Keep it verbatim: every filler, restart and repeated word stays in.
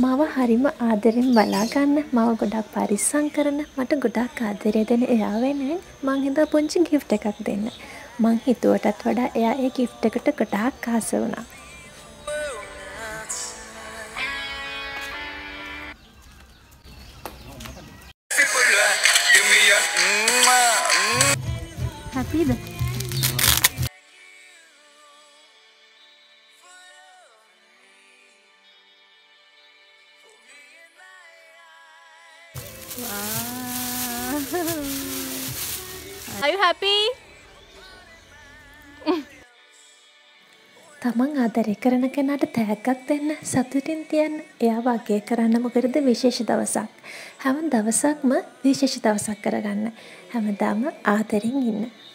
මාව හරිම ආදරෙන් බලා ගන්න, මාව ගොඩක් පරිස්සම් කරන, මට ගොඩක් ආදරය දෙන එයා වෙනුවෙන් මං හිතුවා පුංචි ගිෆ්ට් එකක් දෙන්න. මං හිතුවටත් වඩා එයා ඒ ගිෆ්ට් එකට ගොඩාක් ආස වුණා. හැපිද? Are you happy? තමන් ආදරය කරන කෙනාට තෑග්ගක් දෙන්න, සතුටින් තියන්න, එයාව අගය කරන්න මොකටද විශේෂ දවසක්. හැම දවසක්ම විශේෂ දවසක් කරගන්න. හැමදාම ආදරෙන් ඉන්න.